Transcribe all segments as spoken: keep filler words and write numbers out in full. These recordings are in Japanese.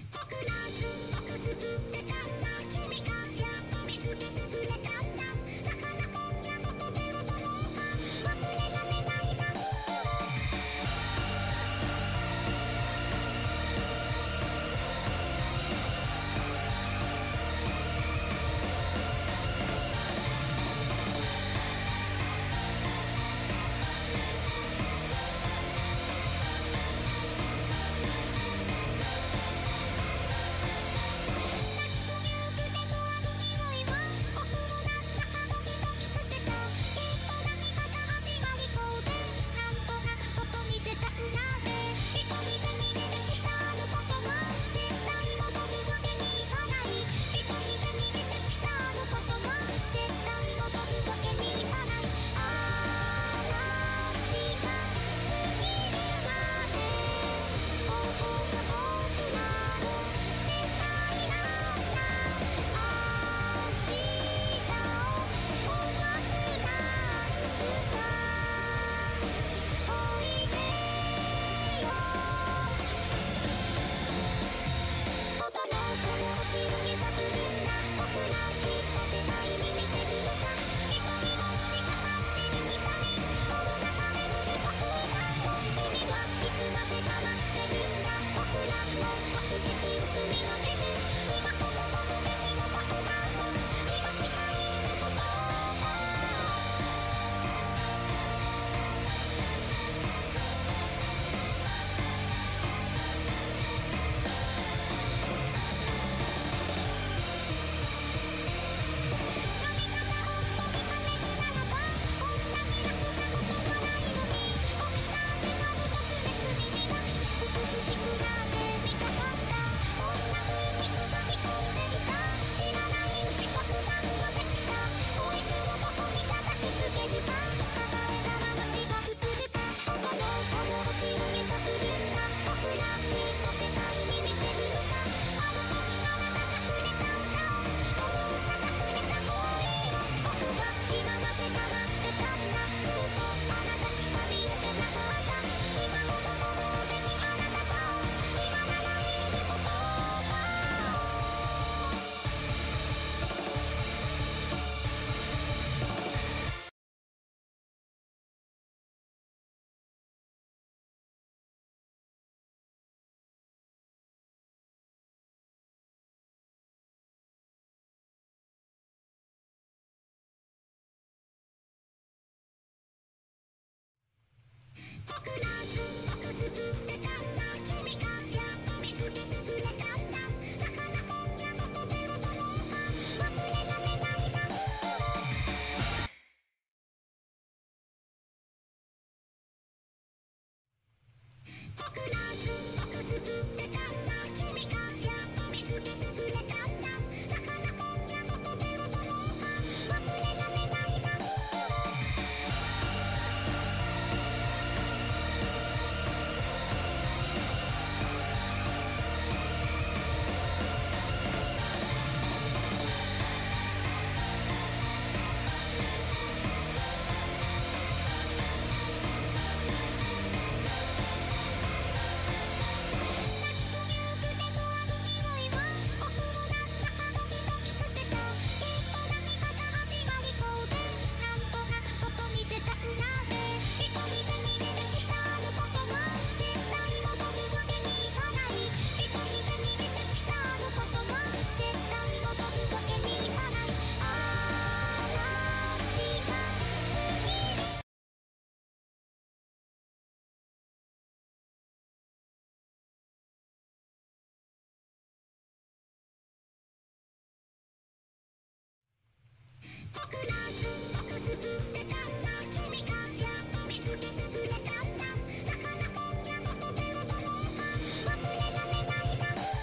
僕らずっとくすぶってたんだ。君がやっと見つけてくれたんだ。だから今夜もとてもどうか忘れられないだろう。僕らずっとくすぶってたんだ。君がやっと見つけてくれたんだ。だから今夜もとてもどうか忘れられないだろう。僕らずっとくすぶってたんだ。君がやっと見つけてくれたんだ。だから今夜もとてもどうか忘れられないだろう。僕らずっとくすぶってたんだ。君がやっと見つけてくれたんだ。だから今夜もとてもどうか忘れられないだろう。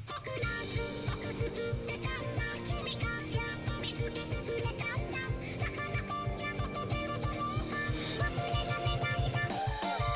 僕らずっとくすぶってたんだ君がやっと見つけてくれたんだだから今夜も飛べるだろうか忘れられないだろう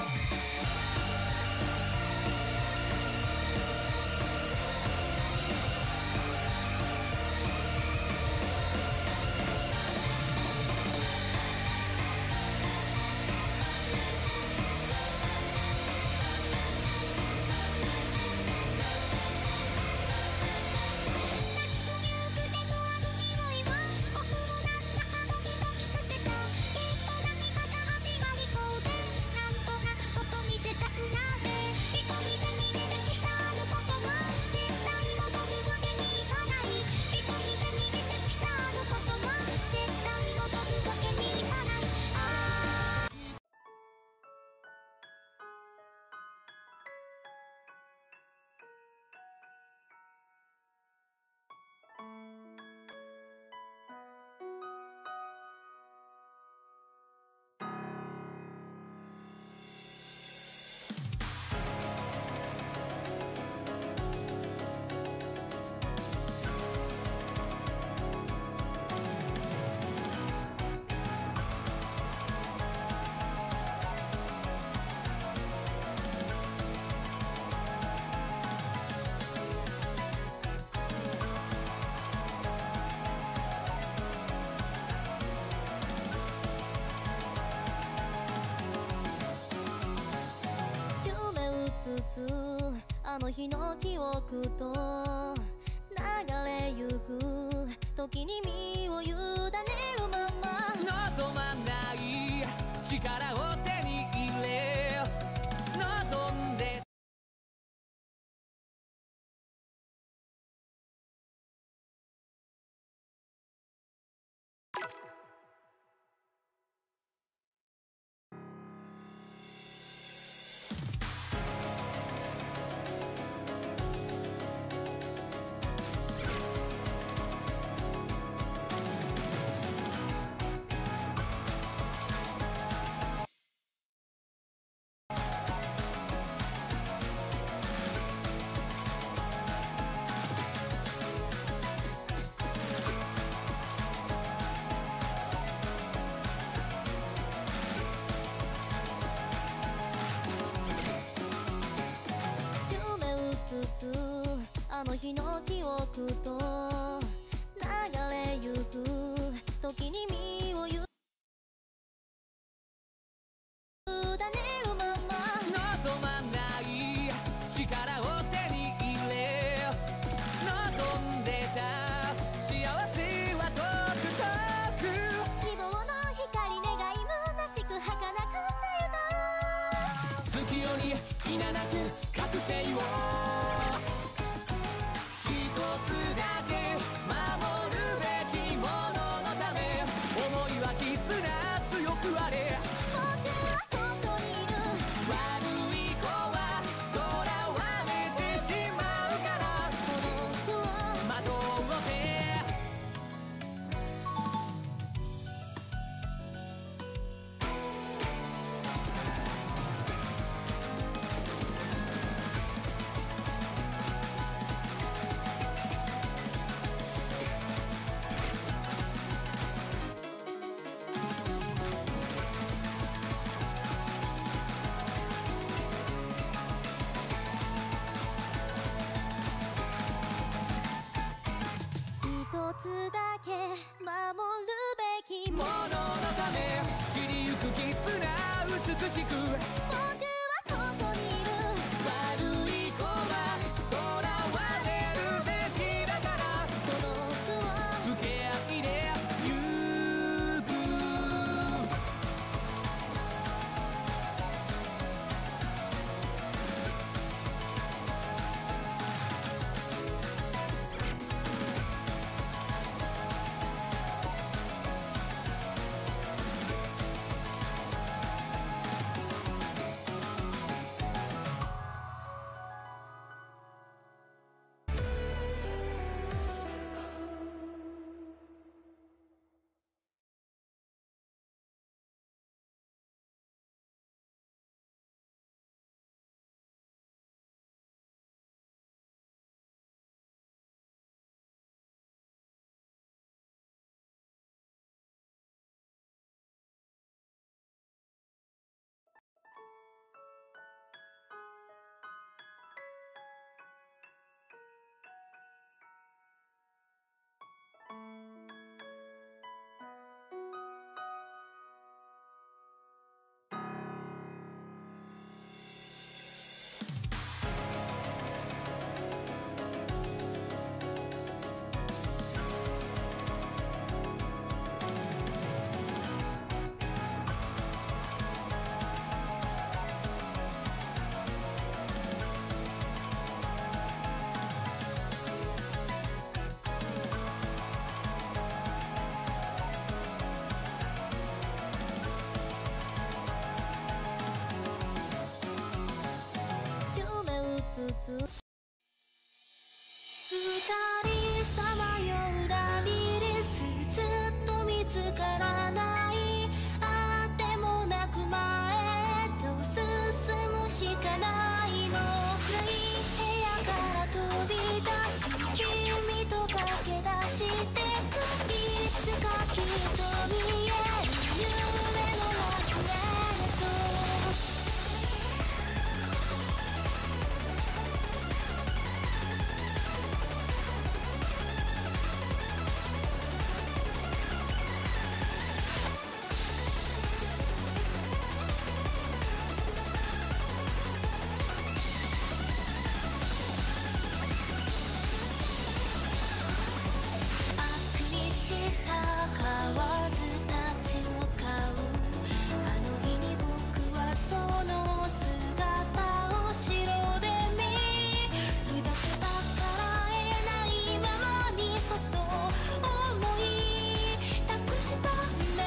あの日の記憶と流れゆく時に身を委ねるまま望まない力を手に入れ望んであの日の記憶と流れゆく時に身を委ねるまま望まない力を手に入れ望んでた幸せは遠く遠く希望の光願い虚しく儚くたよな月夜にいななく覚醒を一つだけ守るべきもののため思いは絆強くあれ僕はここにいる悪い子は囚われてしまうからこの服をまとって一つだけ守るべきももののため知りゆく絆美しく僕はここにいる悪い子は囚われるべきだからこの服を受け合いでゆく人さまようラビリンスずっと見つからないあってもなく前へと進むしかないの暗い部屋から飛び出し君と駆け出してくいつかきっと見える夢の楽園へと悪にした河津立ち向かうあの日に僕はその姿を白で見抱き逆らえないままにそっと思い託した願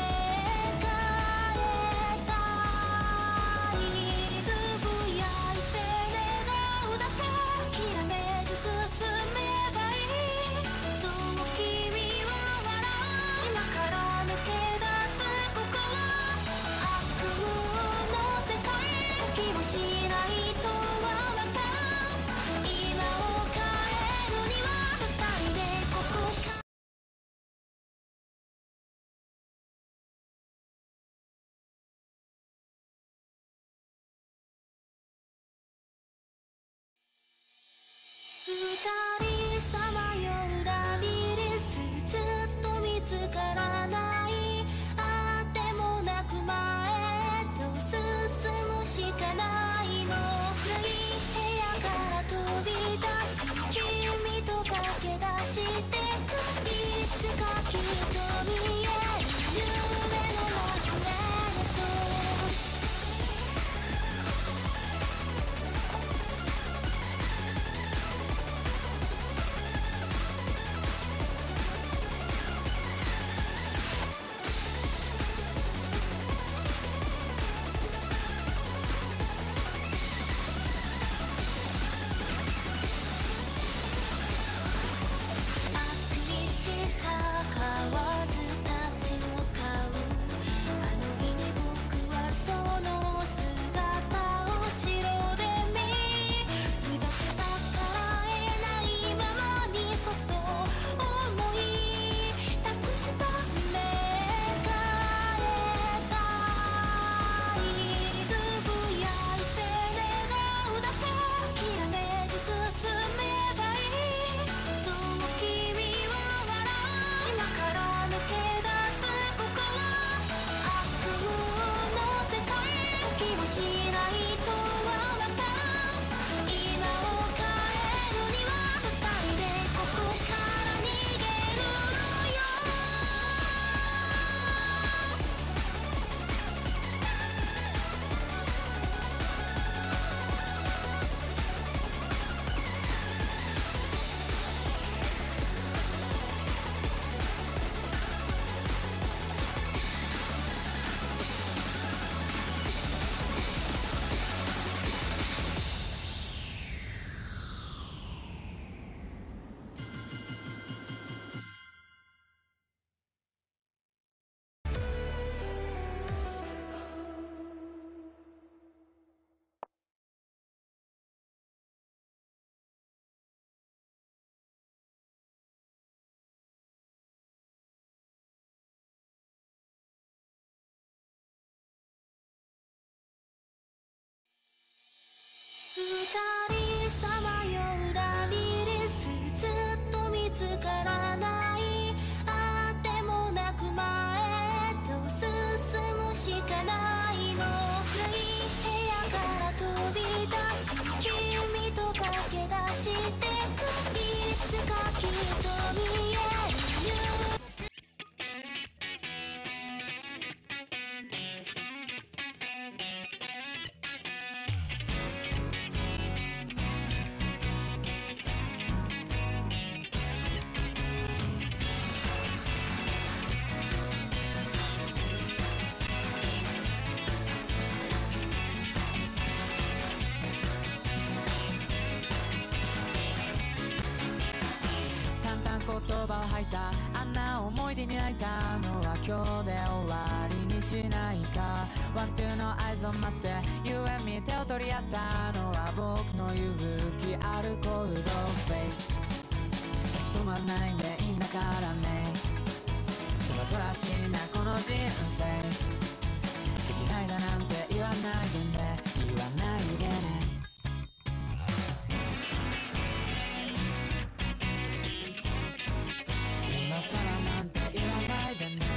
えたいつぶやいて願うだけ諦めず進めばいいそう君は笑う今から抜け出すここは悪夢の世界気もしないとはまた今を変えるには二人でここか二人さまようラビリンスずっと見つからないあってもなく前へと進むしかないの暗い部屋から飛び出し君と駆け出してくいつかきっと見える夢の楽園へと悪にした河津立ち向かうあの日に僕はその姿を白で見抱き逆らえないままにそっと思い託した願えたいつぶやいて願うだけ諦めず進めばいいそう君は笑う今から抜け出すここは悪夢の世界気もしないとはまた今を変えるには二人でここから逃げるよ二人さまようラビリンスずっと見つからないあってもなく前へと進むしかないの暗い部屋から飛び出し君と駆け出してくいつかきっと見える夢葉を吐いたあんな思い出に泣いたのは今日で終わりにしないか。ワンツーの合図を待って You and me 手を取り合ったのは僕の勇気あるコールドフェイス。立ち止まらないでいいんだからね。そわそわしいなこの人生。できないだなんて言わないでね、言わないでね。今さらなんて言わないでね。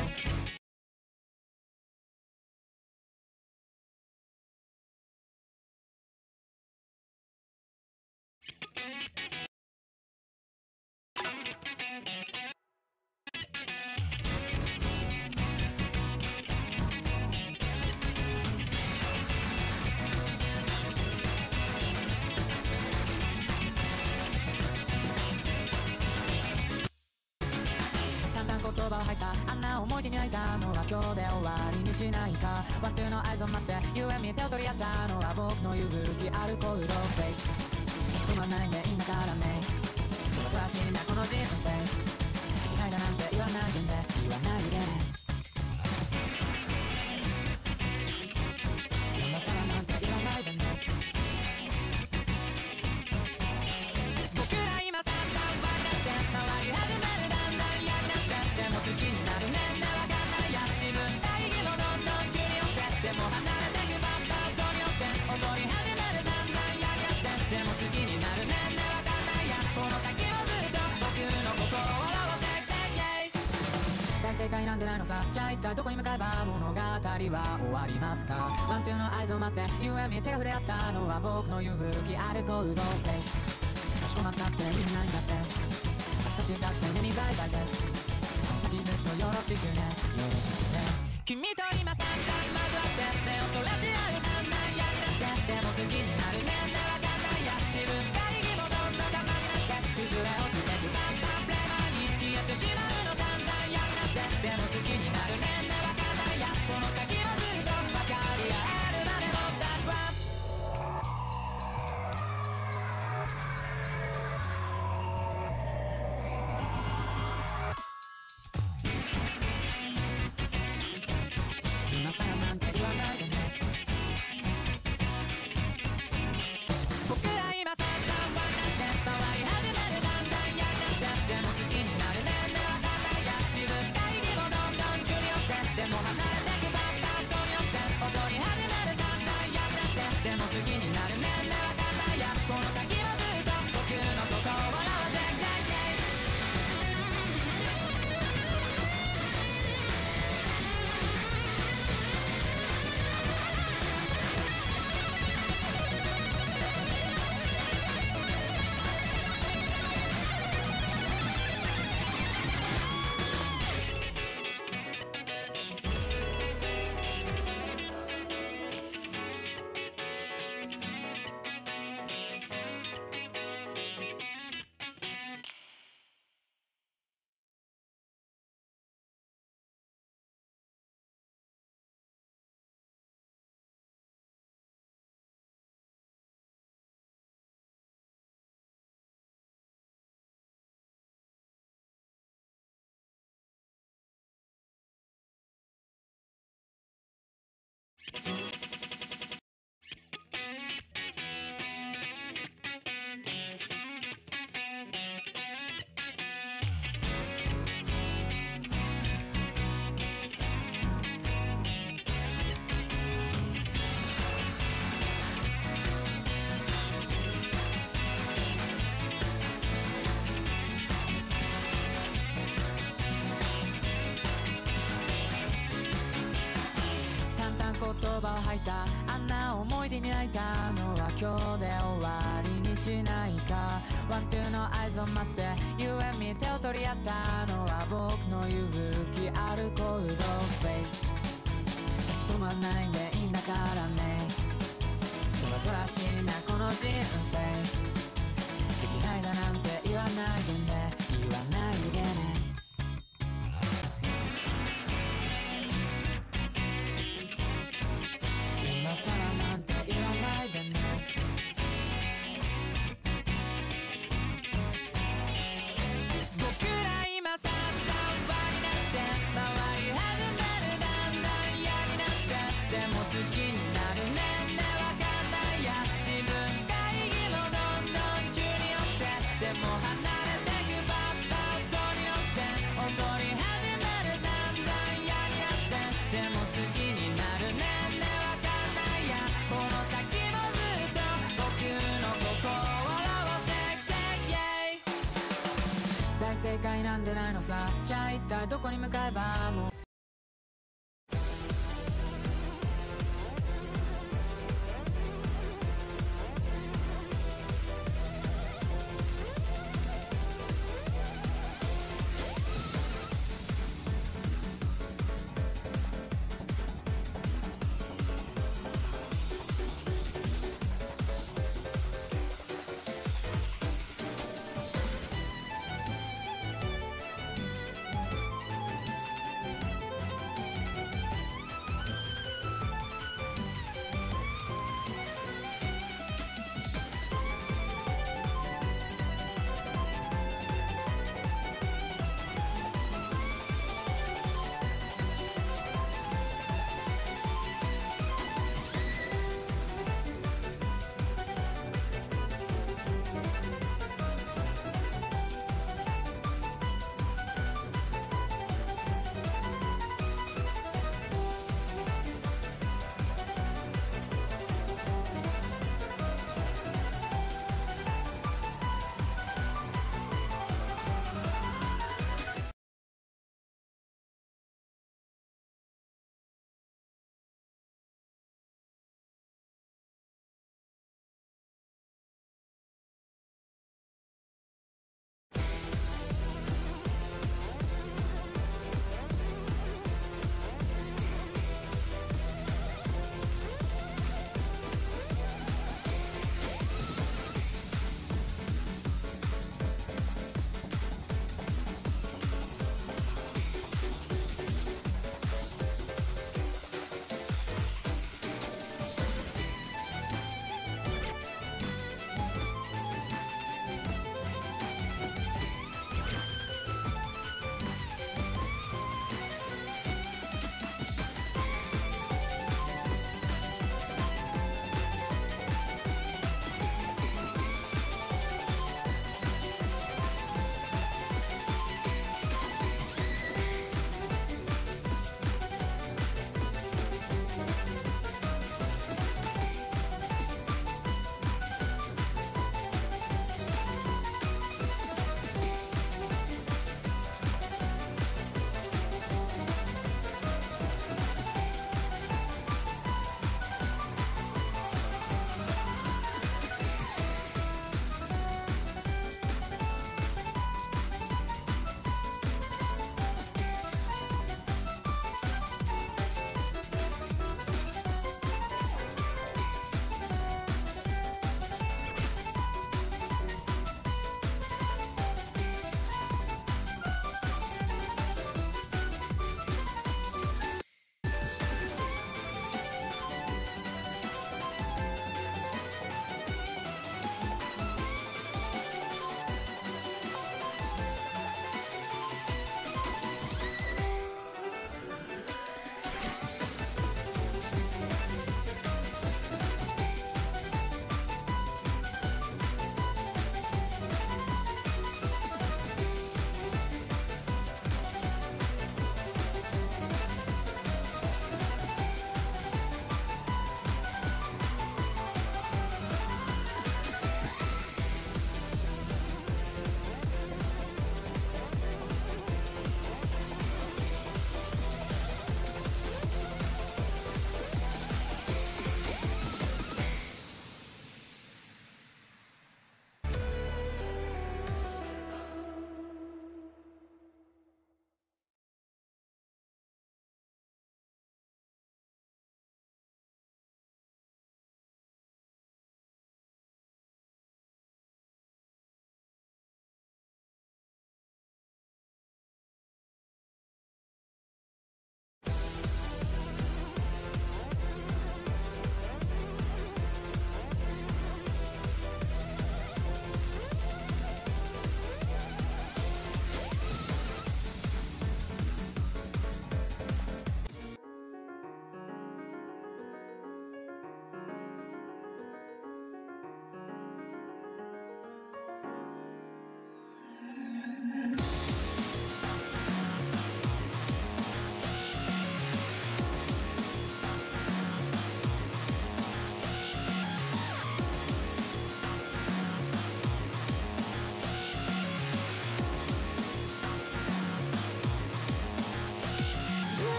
言葉を吐いたあんな思い出に泣いたのは今日で終わりにしないか。ワンツーの合図を待って You and me 手を取り合ったのは僕の勇気あるコールドフェイス。止まらないでいいんだからね。そわそわしいなこの人生。できないだなんて言わないでね、言わないでね。今さらなんて言わないでね。僕ら今さんざん分かって回り始めるだんだん嫌になって、でも好きになるねんねわかんないや。自分大義もどんどん急に寄ってでも離れてくばっか音によって踊り始めるだんだん嫌になって、でも好きになるねんねわかんないや。この先もずっと僕の心を笑わせて大正解なんてないのさ。じゃあ一体どこに向かえば物語は終わりますか。ワンツーの合図を待って You and me 手が触れ合ったのは僕の勇気あるコールドフェイス。かしこまったって意味ないんだって、恥ずかしがって目にバイバイです。この先ずっとよろしくね、よろしくね。君と今さんざんまず会って目をそらし合うなんなんやになって、でも好きになるねんねわかんないや。自分が意義もどんどん様になって崩れ落ちてくバンバンプレマーに消えてしまうの散々やになって、でも好きになるねんねわかんないや。この先もずっと分かり合えるまで僕たちは今さらなんて言わないでね。僕ら今さんざん分かって回り始めるだんだん嫌になって、でも好きになるねんねわかんないや。自分が意義もどんどん急に寄ってでも離れてくばっか音によって踊り始めるだんだん嫌になって、でも好きになるねんねわかんないや。この先もずっと僕のことを笑わせちゃいけい。言葉を吐いたあんな思い出に泣いたのは今日で終わりにしないか。ワンツーの合図を待って You and me 手を取り合ったのは僕の勇気あるコールドフェイス。立ち止まらないでいいんだからね。そわそわしいなこの人生。できないだなんて言わないでね、言わないでね。今さらなんて言わないでね。僕ら今正解なんてないのさ。じゃあ一体どこに向かえばもう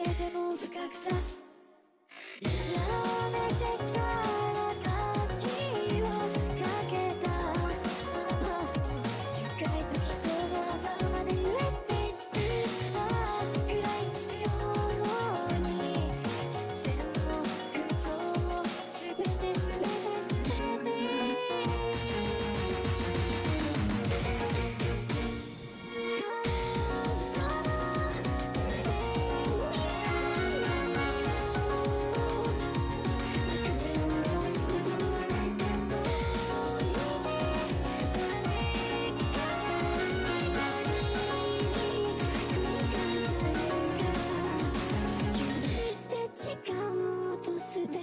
えても深く刺すやめてから楽器をかけたパスの愉快と気象の狭間で揺れているああ食らいつくように必然も空想も全て全て全て時間を落とすで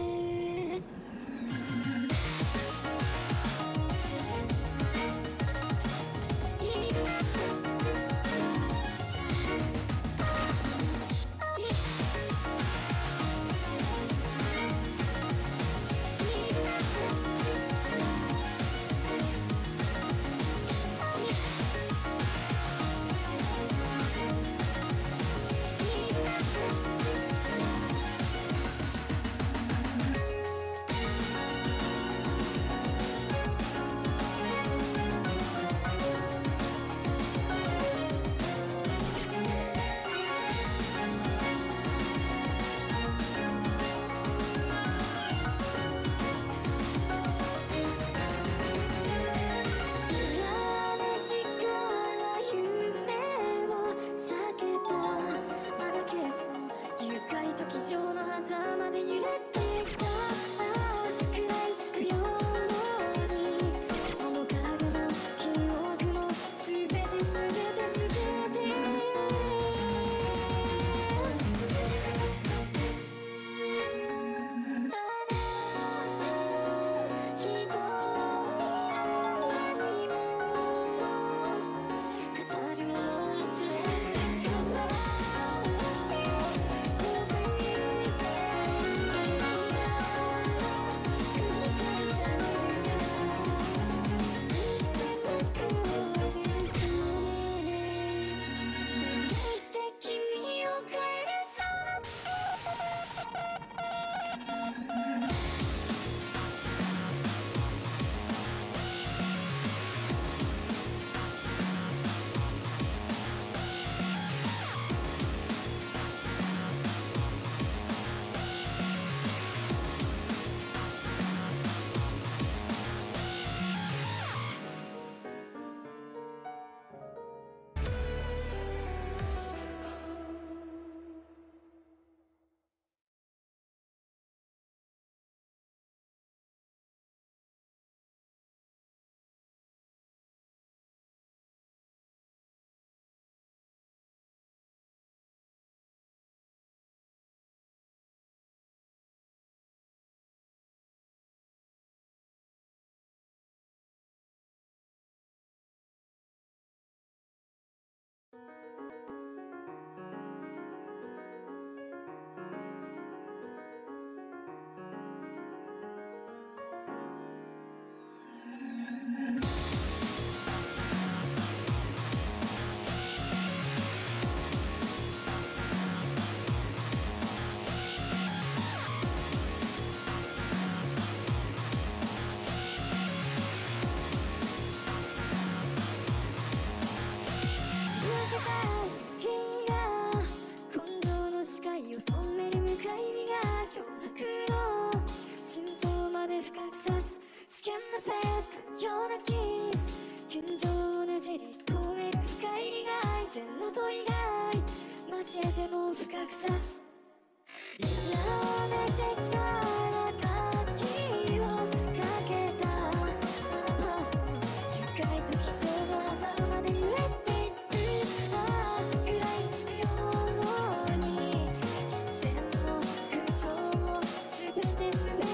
教えても深く刺すやめてから楽器をかけたパスの愉快と気象の狭間で揺れているああ食らいつくように必然も空想も全て全て全て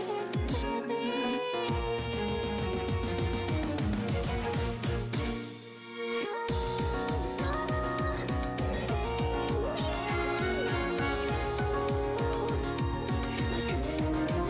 「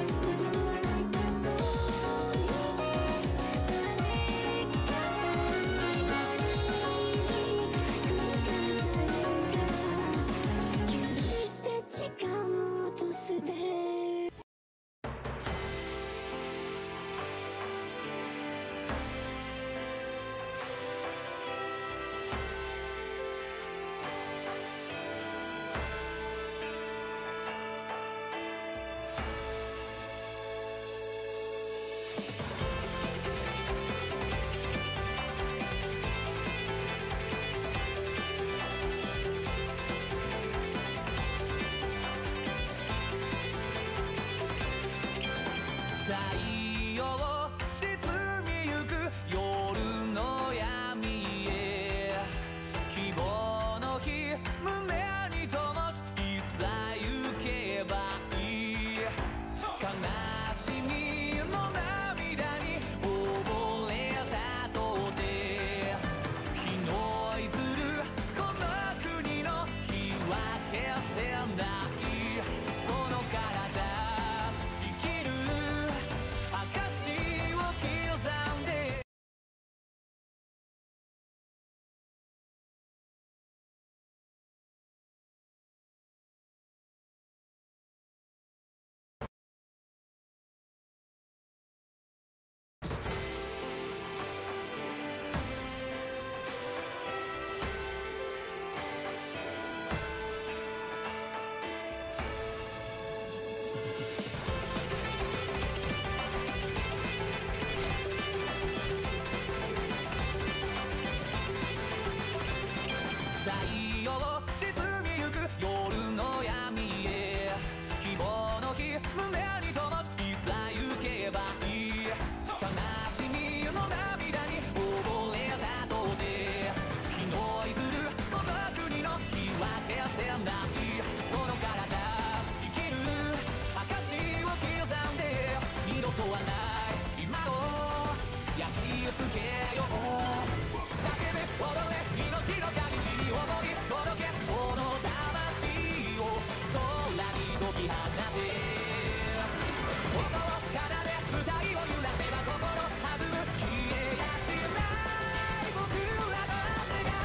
太陽沈みゆく夜の闇へ希望の火胸に灯すいざ行けばいい悲しみの涙に溺れたとて日のいずるこの国の日は消せないこの体生きる証を刻んで二度とはない今を焼き付けよう叫べ踊れ命の限りに思い届けこの魂を空に解き放て音を奏で舞台を揺らせば心弾む消えやしない僕らの願い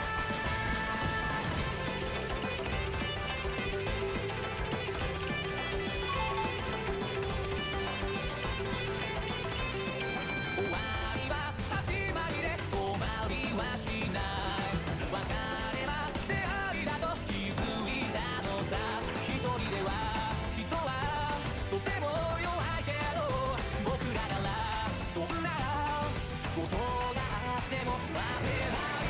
終わりは始まりで止まりはしない別れは出会いだと気づいたのさ一人では人はとても弱いけど僕らならどんなことがあっても負けない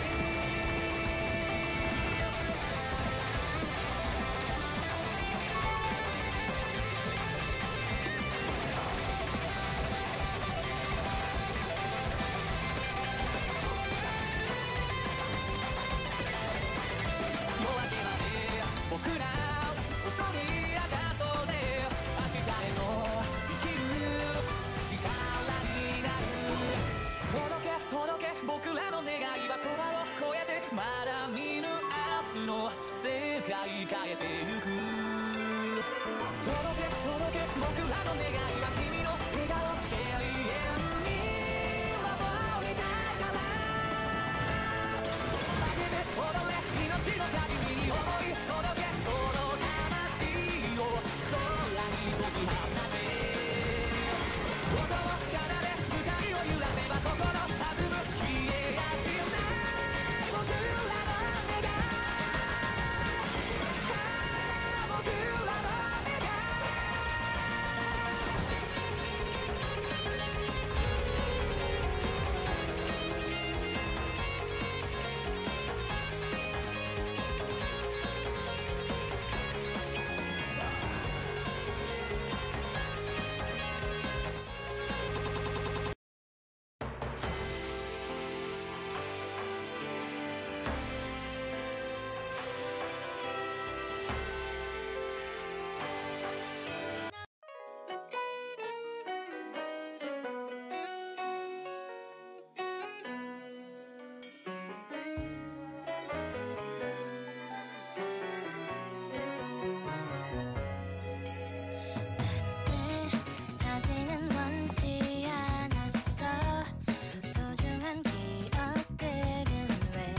夜明けまで僕らを踊り明かそうぜ明日への生きる力になる届け届け僕らの願いは空を越えてまだ見ぬ明日の世界変えてゆく届け届け僕らの願いは君の笑顔永遠に守りたいから叫べ踊れ命の限りに思い届けこの魂を空に解き放て音を奏で舞台を揺らせば心弾む消えやしない僕らの願い僕らの願い사진은 원치 않았어 소중한 기억들은 왜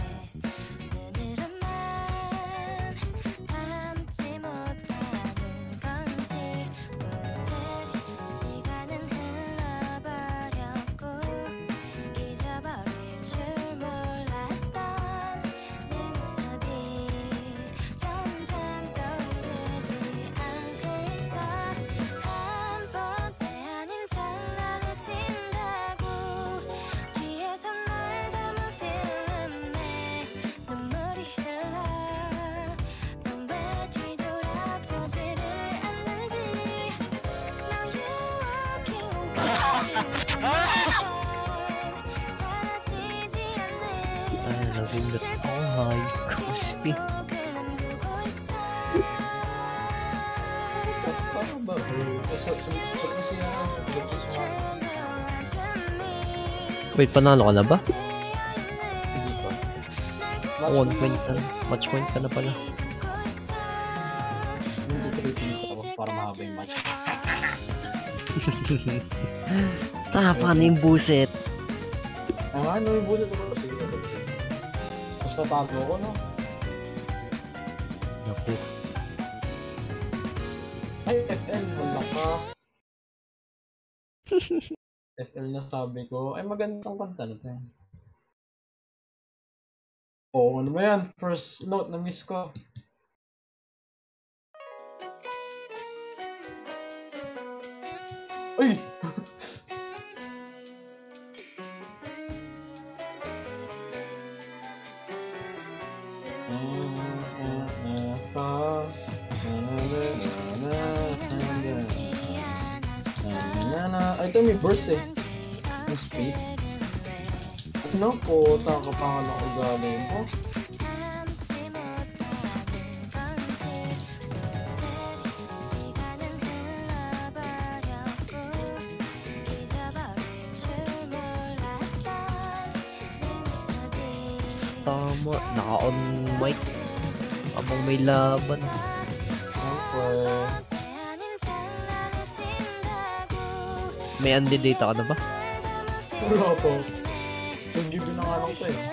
눈으로만 담지 못하는 건지 문득 시간은 흘러버렸고 잊어버릴 줄 몰랐던 네 모습이 점점 떠오르지 않고 있어 한 번 때 아닌 장난을 친다고 뒤에서 널 담은 필름에 눈물이 흘러 넌 왜 뒤돌아보지를 않는지 Now you're walking away 사라지지 않는 I love him that oh my gosh eh. 속을 남기고 있어 Parang ba? Sa Wait, panalo ka na ba? Hindi pa. one point ka na. Match point ka na pala. Hindi ko ratings ako para mahaba yung match. Tapa na yung buset. Ang ano yung bullet ko? Sige, sige. Basta tago ko, no? Naku. Ay, F L, wala ka. F L na sabi ko. Ay, magandang kanta na tayo. Oo, ano ba yan? First note na miss ko. Uy! Ay, ito may burst eh. May space. Ano po, taka pa nga ng ugali mo. Tama, naka-on mic. Habang may laban. Okay. May undidata ka na ba? Wala po. Yung gibi na nga lang ito eh.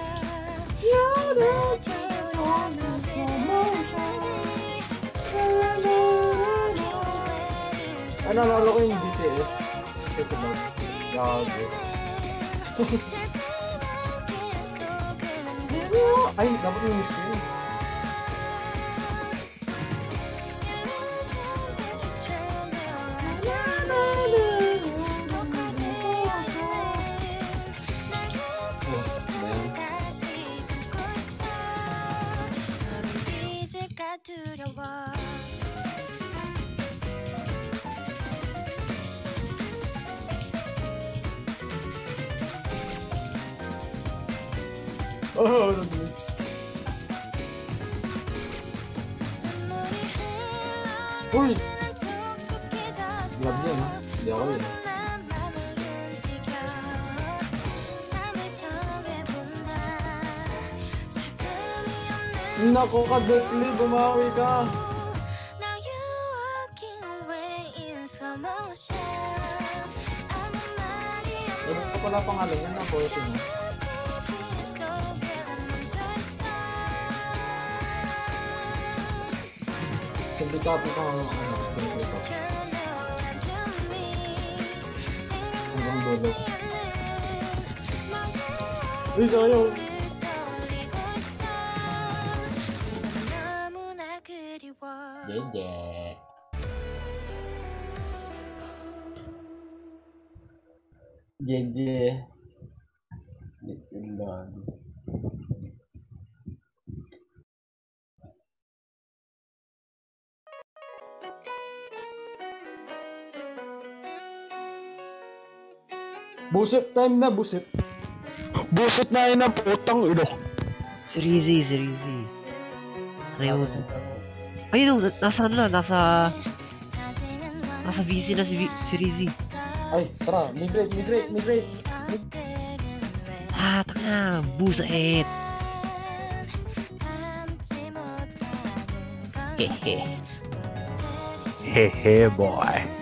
Ay, nalala ko yung B T S. Kasi mag... Gago. Ay, dapat yung miss yun. Oh, nag-miss. Uy! Love yan ha. Hindi ako yun. Nako ka, Deathly, bumawi ka. Ano ka pala pangalan yan? Ako ito mo. Sindikato ka ano, sindikato. Hanggang dulo. Uy, sayo! Dede. Dede. Dede lang. Buset time na, buset. Buset na yun ang putang ino. Si Rizzy, si Rizzy. Ano yun? Ayun, nasa ano na, nasa... Nasa V C na si, v- si Rizzy. Ay, tara, migrate, migrate, migrate. Ah, tanga, buset. Hehe. Hehe, boy.